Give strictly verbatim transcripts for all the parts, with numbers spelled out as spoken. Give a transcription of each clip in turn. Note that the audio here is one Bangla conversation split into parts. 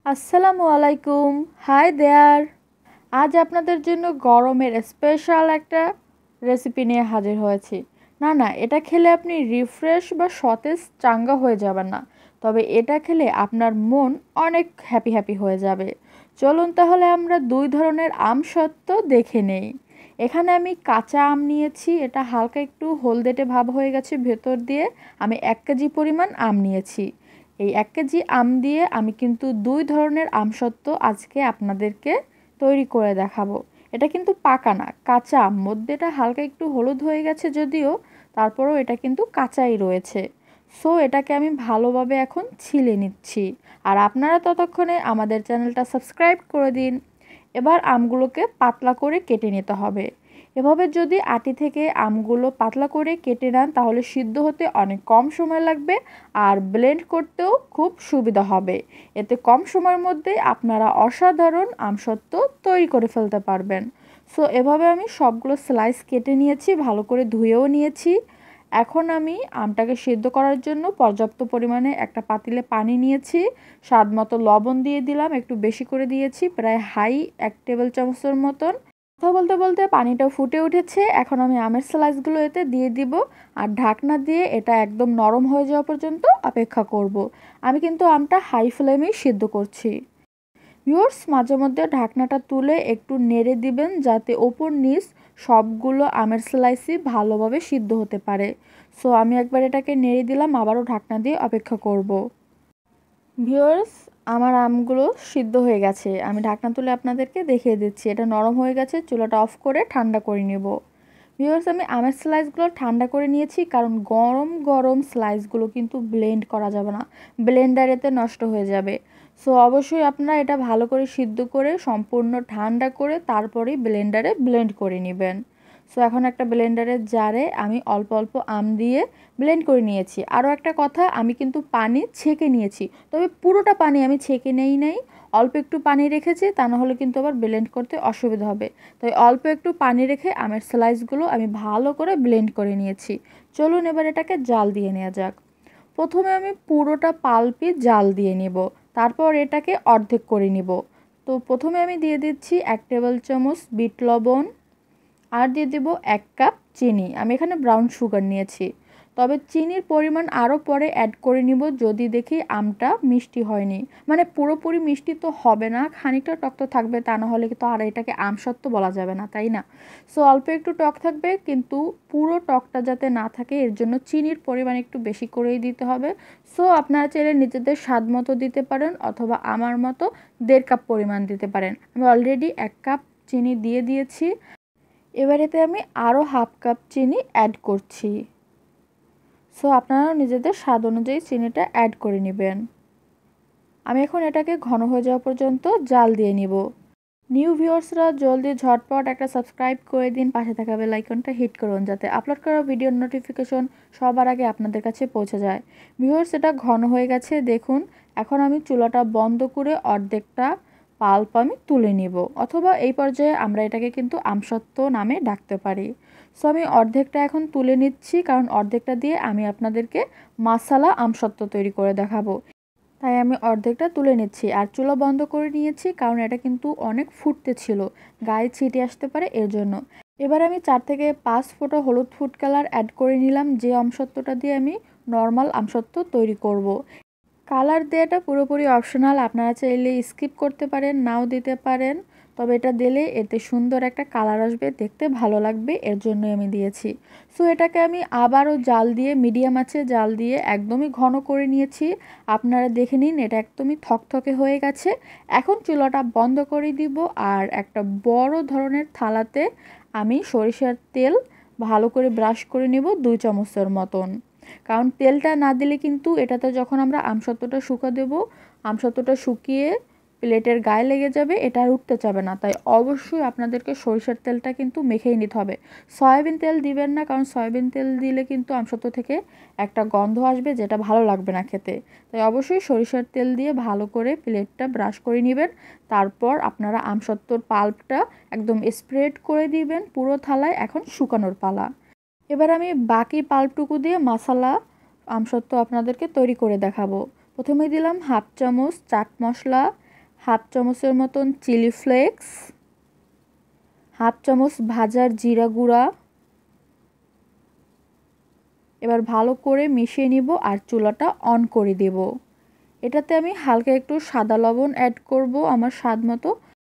আসসালামুয়ালাইকুম, হাই দেয়ার। আজ আপনাদের জন্য গরমের স্পেশাল একটা রেসিপি নিয়ে হাজির হয়েছি। না না এটা খেলে আপনি রিফ্রেশ বা সতেজ চাঙ্গা হয়ে যাবেন না, তবে এটা খেলে আপনার মন অনেক হ্যাপি হ্যাপি হয়ে যাবে। চলুন তাহলে আমরা দুই ধরনের আম সত্ত্ব দেখে নেই। এখানে আমি কাঁচা আম নিয়েছি, এটা হালকা একটু হলদেটে ভাব হয়ে গেছে ভেতর দিয়ে। আমি এক কেজি পরিমাণ আম নিয়েছি। এই এক কেজি আম দিয়ে আমি কিন্তু দুই ধরনের আমসত্ত্ব আজকে আপনাদেরকে তৈরি করে দেখাবো। এটা কিন্তু পাকা না, কাঁচা আম, মধ্যেটা হালকা একটু হলুদ হয়ে গেছে যদিও, তারপরেও এটা কিন্তু কাঁচাই রয়েছে। সো এটাকে আমি ভালোভাবে এখন ছিলে নিচ্ছি। আর আপনারা ততক্ষণে আমাদের চ্যানেলটা সাবস্ক্রাইব করে দিন। এবার আমগুলোকে পাতলা করে কেটে নিতে হবে। এভাবে যদি আটি থেকে আমগুলো পাতলা করে কেটে নেন তাহলে সিদ্ধ হতে অনেক কম সময় লাগবে, আর ব্লেন্ড করতেও খুব সুবিধা হবে। এতে কম সময়ের মধ্যে আপনারা অসাধারণ আমসত্ত্ব তৈরি করে ফেলতে পারবেন। সো এভাবে আমি সবগুলো স্লাইস কেটে নিয়েছি, ভালো করে ধুয়েও নিয়েছি। এখন আমি আমটাকে সিদ্ধ করার জন্য পর্যাপ্ত পরিমাণে একটা পাতিলে পানি নিয়েছি। স্বাদ মতো লবণ দিয়ে দিলাম, একটু বেশি করে দিয়েছি, প্রায় হাই এক টেবিল চামচের মতন। কথা বলতে বলতে পানিটা ফুটে উঠেছে। এখন আমি আমের স্লাইসগুলো এতে দিয়ে দিব আর ঢাকনা দিয়ে এটা একদম নরম হয়ে যাওয়া পর্যন্ত অপেক্ষা করব। আমি কিন্তু আমটা হাই ফ্লেমেই সিদ্ধ করছি। ভিউয়ার্স, মাঝে মধ্যে ঢাকনাটা তুলে একটু নেড়ে দিবেন যাতে ওপর নিচ সবগুলো আমের স্লাইসই ভালোভাবে সিদ্ধ হতে পারে। সো আমি একবার এটাকে নেড়ে দিলাম, আবারও ঢাকনা দিয়ে অপেক্ষা করব। ভিউয়ার্স, আমার আমগুলো সিদ্ধ হয়ে গেছে। আমি ঢাকনা তুলে আপনাদেরকে দেখিয়ে দিচ্ছি। এটা নরম হয়ে গেছে, চুলাটা অফ করে ঠান্ডা করে নেব। ভিউয়ার্স, আমি আমের স্লাইসগুলো ঠান্ডা করে নিয়েছি, কারণ গরম গরম স্লাইসগুলো কিন্তু ব্লেন্ড করা যাবে না, ব্লেন্ডারেতে নষ্ট হয়ে যাবে। সো অবশ্যই আপনারা এটা ভালো করে সিদ্ধ করে সম্পূর্ণ ঠান্ডা করে তারপরেই ব্লেন্ডারে ব্লেন্ড করে নেবেন। সো এখন একটা ব্লেন্ডারের জারে আমি অল্প অল্প আম দিয়ে ব্লেন্ড করে নিয়েছি। আরও একটা কথা, আমি কিন্তু পানি ছেঁকে নিয়েছি, তবে পুরোটা পানি আমি ছেঁকে নেই নাই, অল্প একটু পানি রেখেছি, তা না হলে কিন্তু আবার ব্লেন্ড করতে অসুবিধা হবে। তাই অল্প একটু পানি রেখে আমের স্লাইসগুলো আমি ভালো করে ব্লেন্ড করে নিয়েছি। চলুন এবার এটাকে জাল দিয়ে নেওয়া যাক। প্রথমে আমি পুরোটা পাল্পই জাল দিয়ে নিব, তারপর এটাকে অর্ধেক করে নিব। তো প্রথমে আমি দিয়ে দিচ্ছি এক টেবিল চামচ বিট লবণ, আর দিয়ে দেব এক কাপ চিনি। আমি এখানে ব্রাউন সুগার নিয়েছি, তবে চিনির পরিমাণ আরও পরে অ্যাড করে নিব যদি দেখি আমটা মিষ্টি হয়নি। মানে পুরোপুরি মিষ্টি তো হবে না, খানিকটা টক তো থাকবে, তা না হলে তো আর এটাকে আমসত্ত্ব বলা যাবে না, তাই না? সো অল্প একটু টক থাকবে, কিন্তু পুরো টকটা যাতে না থাকে এর জন্য চিনির পরিমাণ একটু বেশি করেই দিতে হবে। সো আপনারা চাইলে নিজেদের স্বাদ মতো দিতে পারেন, অথবা আমার মতো দেড় কাপ পরিমাণ দিতে পারেন। আমি অলরেডি এক কাপ চিনি দিয়ে দিয়েছি। এবার এতে আমি আরও হাফ কাপ চিনি অ্যাড করছি। সো আপনারা নিজেদের স্বাদ অনুযায়ী চিনিটা অ্যাড করে নেবেন। আমি এখন এটাকে ঘন হয়ে যাওয়া পর্যন্ত জাল দিয়ে নিব। নিউ ভিউয়ার্সরা জলদি ঝটপট একটা সাবস্ক্রাইব করে দিন, পাশে থাকা বেল আইকনটা হিট করুন যাতে আপলোড করা ভিডিওর নোটিফিকেশন সবার আগে আপনাদের কাছে পৌঁছে যায়। ভিউয়ার্স, এটা ঘন হয়ে গেছে দেখুন। এখন আমি চুলাটা বন্ধ করে অর্ধেকটা পাল্প আমি তুলে নিব, অথবা এই পর্যায়ে আমরা এটাকে কিন্তু আমসত্ত্ব নামে ডাকতে পারি। সো আমি অর্ধেকটা এখন তুলে নিচ্ছি, কারণ অর্ধেকটা দিয়ে আমি আপনাদেরকে মাসালা আমসত্ত্ব তৈরি করে দেখাবো। তাই আমি অর্ধেকটা তুলে নিচ্ছি আর চুলা বন্ধ করে নিয়েছি, কারণ এটা কিন্তু অনেক ফুটতে ছিল, গায়ে ছিটে আসতে পারে এর জন্য। এবার আমি চার থেকে পাঁচ ফোঁটা হলুদ ফুড কালার অ্যাড করে নিলাম, যে আমসত্ত্বটা দিয়ে আমি নর্মাল আমসত্ত্ব তৈরি করব। কালার দেওয়াটা পুরোপুরি অপশনাল, আপনারা চাইলে স্কিপ করতে পারেন, নাও দিতে পারেন, তবে এটা দিলে এতে সুন্দর একটা কালার আসবে, দেখতে ভালো লাগবে, এর জন্যই আমি দিয়েছি। সো এটাকে আমি আবারও জাল দিয়ে মিডিয়াম আঁচে জাল দিয়ে একদমই ঘন করে নিয়েছি। আপনারা দেখে নিন, এটা একদমই থকথকে হয়ে গেছে। এখন চুলাটা বন্ধ করে দিব, আর একটা বড় ধরনের থালাতে আমি সরিষার তেল ভালো করে ব্রাশ করে নেব দুই চামচের মতন। কারণ তেলটা না দিলে কিন্তু এটাতে যখন আমরা আমসত্ত্বটা শুকা দেব, আমসত্ত্বটা শুকিয়ে প্লেটের গায়ে লেগে যাবে, এটা আর উঠতে যাবে না। তাই অবশ্যই আপনাদেরকে সরিষার তেলটা কিন্তু মেখেই নিতে হবে। সয়াবিন তেল দিবেন না, কারণ সয়াবিন তেল দিলে কিন্তু আমসত্ত্ব থেকে একটা গন্ধ আসবে, যেটা ভালো লাগবে না খেতে। তাই অবশ্যই সরিষার তেল দিয়ে ভালো করে প্লেটটা ব্রাশ করে নেবেন। তারপর আপনারা আমসত্ত্বর পাল্পটা একদম স্প্রেড করে দিবেন পুরো থালায়। এখন শুকানোর পালা। এবার আমি বাকি পাল্পটুকু দিয়ে মাসালা আমসত্ত্ব আপনাদেরকে তৈরি করে দেখাবো। প্রথমে দিলাম হাফ চামচ চাট মশলা, হাফ চামচের মতন চিলি ফ্লেক্স, হাফ চামচ ভাজার জিরা গুঁড়া। এবার ভালো করে মিশিয়ে নিব আর চুলাটা অন করে দেব। এটাতে আমি হালকা একটু সাদা লবণ অ্যাড করব আমার স্বাদ মতো।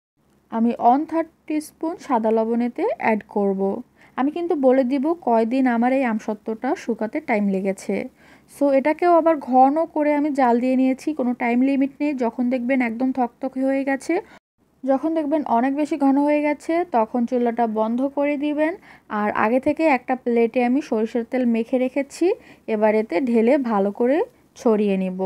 আমি ওয়ান থার্ড টিস্পুন সাদা লবণ এতে অ্যাড করব। আমি কিন্তু বলে দিব কয়দিন আমার এই আমসত্ত্বটা শুকাতে টাইম লেগেছে। সো এটাকেও আবার ঘন করে আমি জাল দিয়ে নিয়েছি, কোনো টাইম লিমিট নেই। যখন দেখবেন একদম থকথকে হয়ে গেছে, যখন দেখবেন অনেক বেশি ঘন হয়ে গেছে, তখন চুলাটা বন্ধ করে দিবেন। আর আগে থেকে একটা প্লেটে আমি সরিষার তেল মেখে রেখেছি, এবার এতে ঢেলে ভালো করে ছড়িয়ে নিব।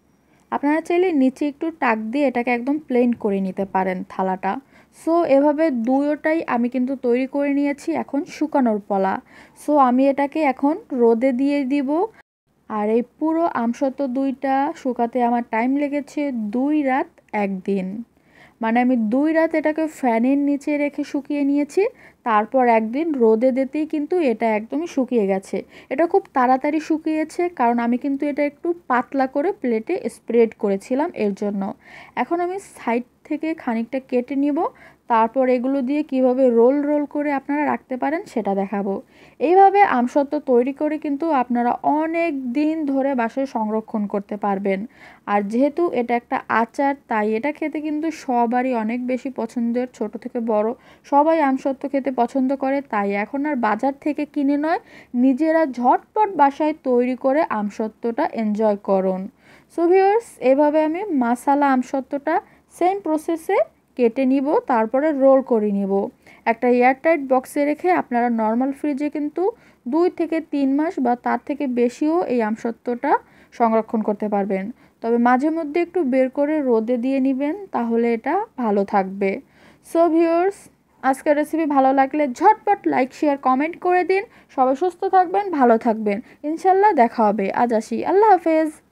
আপনারা চাইলে নিচে একটু টাক দিয়ে এটাকে একদম প্লেন করে নিতে পারেন থালাটা। সো এভাবে দুইটাই আমি কিন্তু তৈরি করে নিয়েছি, এখন শুকানোর পালা। সো আমি এটাকে এখন রোদে দিয়ে দিব। আর এই পুরো আমসত্ত্ব দুইটা শুকাতে আমার টাইম লেগেছে দুই রাত একদিন। মানে আমি দুই রাত এটাকে ফ্যানের নিচে রেখে শুকিয়ে নিয়েছি, তারপর একদিন রোদে দিতেই কিন্তু এটা একদমই শুকিয়ে গেছে। এটা খুব তাড়াতাড়ি শুকিয়েছে, কারণ আমি কিন্তু এটা একটু পাতলা করে প্লেটে স্প্রেড করেছিলাম এর জন্য। এখন আমি সাইড থেকে খানিকটা কেটে নিব, তারপর এগুলো দিয়ে কিভাবে রোল রোল করে আপনারা রাখতে পারেন সেটা দেখাবো। এইভাবে আমসত্ত্ব তৈরি করে কিন্তু আপনারা অনেক দিন ধরে বাসায় সংরক্ষণ করতে পারবেন। আর যেহেতু এটা একটা আচার, তাই এটা খেতে কিন্তু সবারই অনেক বেশি পছন্দের, ছোট থেকে বড় সবাই আমসত্ত্ব খেতে পছন্দ করে। তাই এখন আর বাজার থেকে কিনে নয়, নিজেরা ঝটপট বাসায় তৈরি করে আমসত্ত্বটা এনজয় করুন। সো ভিউয়ার্স, এভাবে আমি মাসালা আমসত্ত্বটা সেম প্রসেসে কেটে নিব, তারপরে রোল করে নিব। একটা এয়ারটাইট বক্সে রেখে আপনারা নর্মাল ফ্রিজে কিন্তু দুই থেকে তিন মাস বা তার থেকে বেশিও এই আমসত্ত্বটা সংরক্ষণ করতে পারবেন। তবে মাঝে মধ্যে একটু বের করে রোদে দিয়ে নেবেন, তাহলে এটা ভালো থাকবে। সো ভিউয়ার্স, আজকের রেসিপি ভালো লাগলে ঝটপট লাইক শেয়ার কমেন্ট করে দিন। সবাই সুস্থ থাকবেন, ভালো থাকবেন, ইনশাল্লাহ দেখা হবে। আজ আসি, আল্লাহ হাফেজ।